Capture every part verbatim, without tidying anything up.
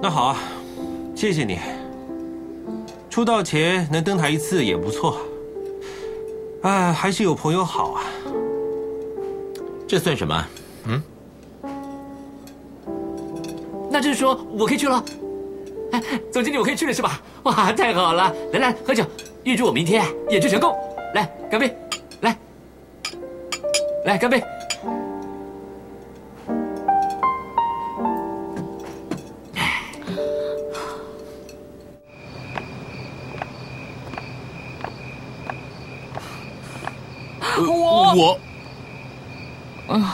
那好啊，谢谢你。出道前能登台一次也不错。啊，还是有朋友好啊。 这算什么？嗯？ 那就是说我可以去了。哎，总经理，我可以去了是吧？哇，太好了！来来，喝酒，预祝我明天演出成功。来，干杯！来，来干杯！ 我我， 嗯，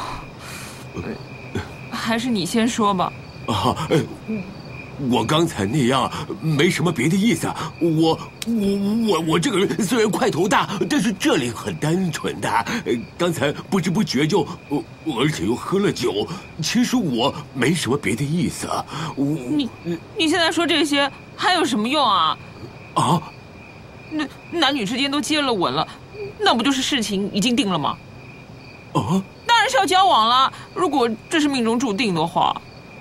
还是你先说吧。 啊，我刚才那样没什么别的意思。我我我我这个人虽然块头大，但是这里很单纯的。刚才不知不觉就，而且又喝了酒。其实我没什么别的意思。我你你现在说这些还有什么用啊？ 啊？ 那男女之间都接了吻了，那不就是事情已经定了吗？ 啊？ 当然是要交往了。如果这是命中注定的话。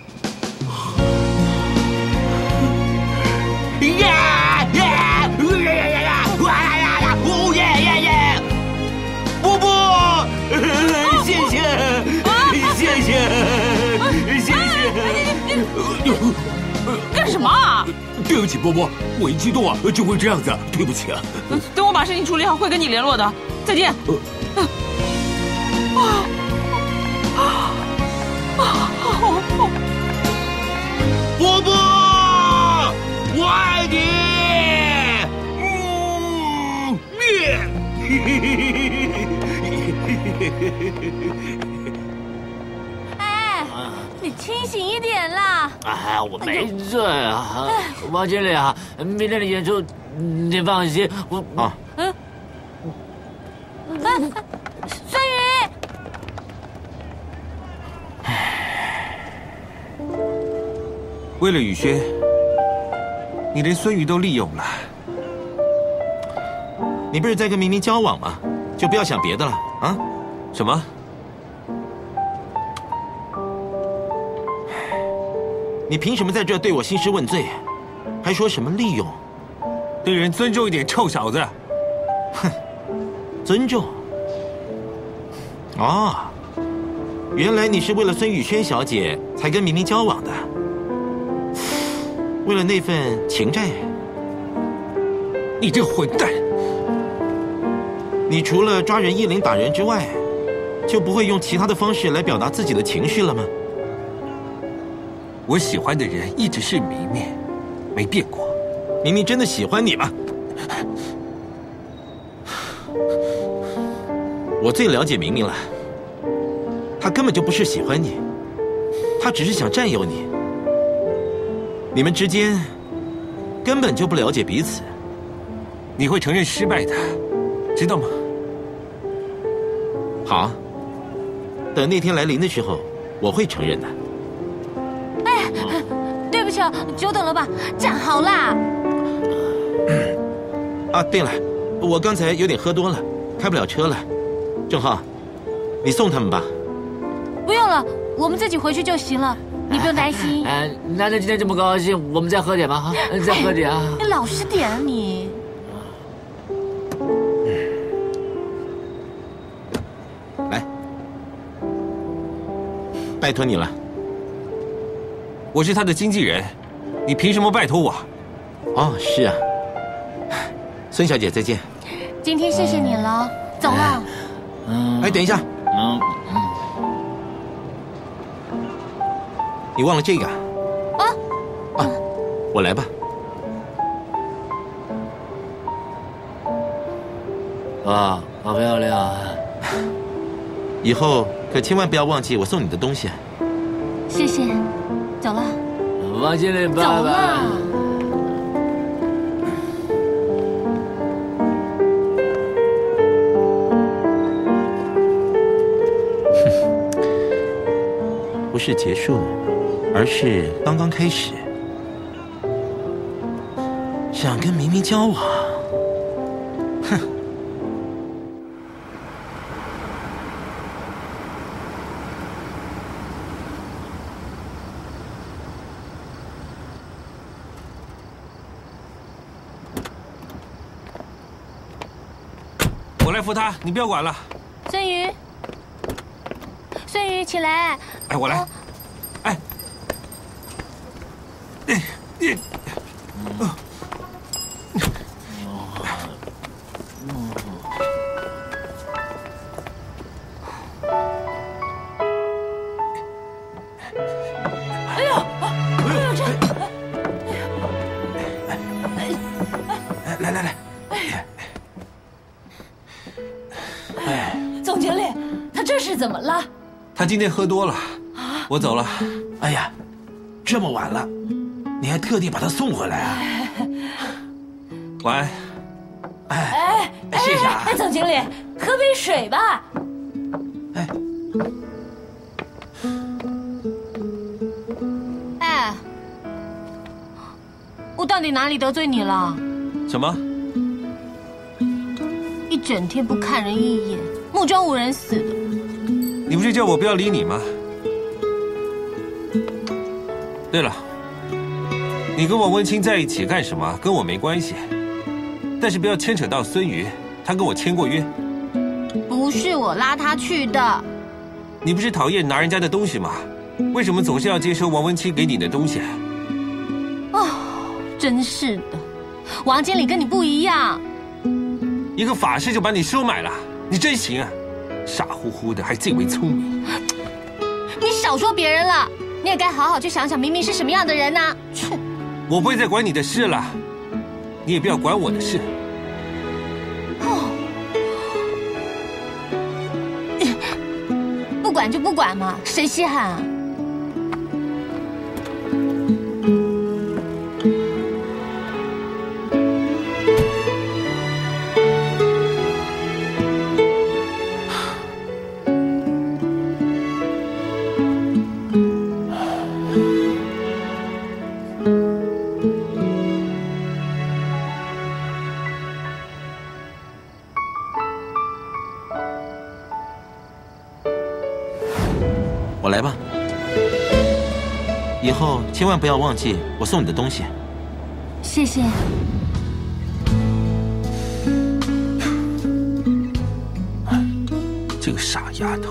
耶耶呀呀呀！哇呀呀呀！哦耶耶耶！波波，谢谢，谢谢，谢谢。 干什么啊？ 对不起，波波，我一激动啊就会这样子，对不起啊。 等我把事情处理好，会跟你联络的。再见。 波波，我爱你。 嗯。哎，你清醒一点啦！ 哎，我没醉啊，王经理啊，明天的演出你放心，我啊， 嗯，孙宇， 为了雨轩，你连孙宇都利用了。 你不是在跟明明交往吗？就不要想别的了啊！ 什么？ 你凭什么在这对我兴师问罪，还说什么利用？ 对人尊重一点，臭小子！ 哼，尊重？哦，原来你是为了孙雨萱小姐才跟明明交往的，为了那份情债。 你这个混蛋！ 你除了抓人衣领打人之外，就不会用其他的方式来表达自己的情绪了吗？ 我喜欢的人一直是明明，没变过。 明明真的喜欢你吗？我最了解明明了，他根本就不是喜欢你，他只是想占有你。你们之间根本就不了解彼此。 你会承认失败的，知道吗？ 好，等那天来临的时候，我会承认的。 哎，对不起，久等了吧？站好啦！ 啊，对了，我刚才有点喝多了，开不了车了。郑浩，你送他们吧。 不用了，我们自己回去就行了，你不用担心。 哎，难得今天这么高兴，我们再喝点吧，哈，再喝点啊！ 你老实点啊你。 来，拜托你了。 我是他的经纪人，你凭什么拜托我？ 哦，是啊。孙小姐，再见。 今天谢谢你了，走了。 嗯。哎，等一下。嗯嗯。你忘了这个？ 啊。 啊，我来吧。 哇，好漂亮啊！ 以后可千万不要忘记我送你的东西。 谢谢。走了。 王经理，拜拜。 走了。 不是结束，而是刚刚开始。想跟明明交往，哼！ 来扶他，你不要管了。 孙瑜，孙瑜，起来！ 哎，我来。哎，哎，你，嗯。 来来来， 哎，总经理，他这是怎么了？ 他今天喝多了，我走了。 哎呀，这么晚了，你还特地把他送回来啊？ 晚安。 哎哎，谢谢啊！ 哎，总经理，喝杯水吧。 哎， 哎，我到底哪里得罪你了？ 什么？ 一整天不看人一眼，目中无人似的。 你不是叫我不要理你吗？对了，你跟王文清在一起干什么？跟我没关系，但是不要牵扯到孙瑜，他跟我签过约。 不是我拉他去的。 你不是讨厌拿人家的东西吗？为什么总是要接收王文清给你的东西？ 哦，真是的。 王经理跟你不一样， 一个法师就把你收买了，你真行啊！傻乎乎的还自以为聪明。 你少说别人了，你也该好好去想想明明是什么样的人呐、啊！去， 我不会再管你的事了，你也不要管我的事。 哦，不管就不管嘛，谁稀罕啊？ 我来吧。以后千万不要忘记我送你的东西。 谢谢。 这个傻丫头。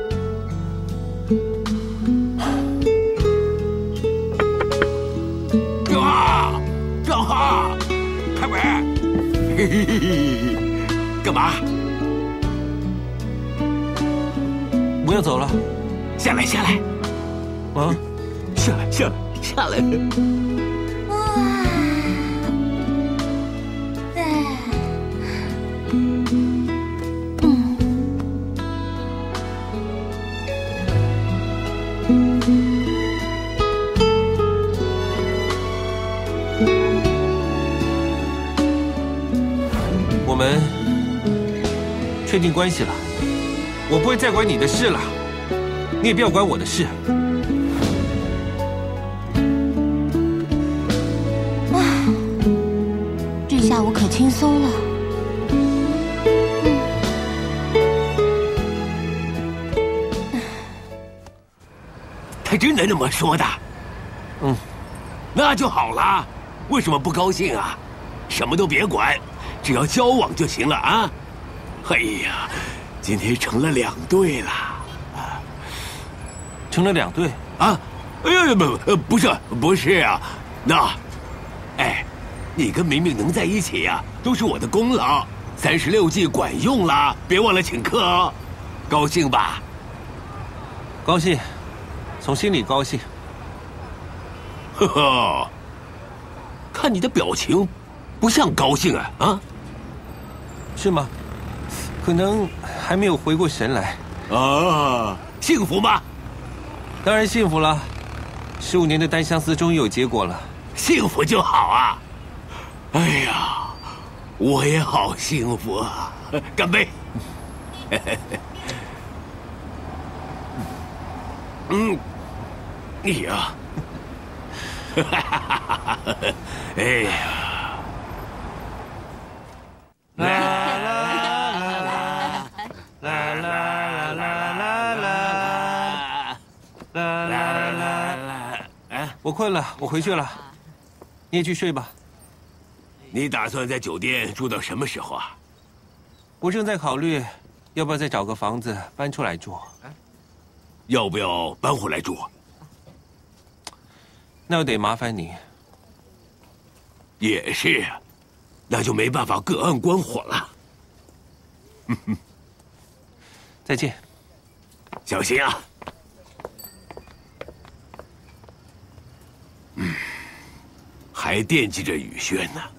正浩，正浩，开门！嘿嘿嘿嘿，干嘛？ 我要走了， 下来，下来， 啊， 下来，下来，下来。 哇，哎，嗯， 我们确定关系了。 我不会再管你的事了，你也不要管我的事。 啊，这下我可轻松了。 他真的那么说的？ 嗯， 那就好了。为什么不高兴啊？什么都别管，只要交往就行了啊！哎呀。 今天成了两对了，啊， 成了两对啊！哎呀，不，呃，不是，不是啊，那，哎，你跟明明能在一起呀、啊，都是我的功劳。三十六计管用了，别忘了请客哦，高兴吧？ 高兴，从心里高兴。 呵呵，看你的表情，不像高兴啊啊？ 是吗？ 可能还没有回过神来， 啊，幸福吗？ 当然幸福了，十五年的单相思终于有结果了， 幸福就好啊！哎呀，我也好幸福啊！干杯！嗯，哎呀，哎呀， 我困了，我回去了，你也去睡吧。 你打算在酒店住到什么时候啊？ 我正在考虑，要不要再找个房子搬出来住。 要不要搬回来住？ 那得麻烦你。 也是，那就没办法隔岸观火了。 再见。 小心啊！嗯，还惦记着雨轩呢。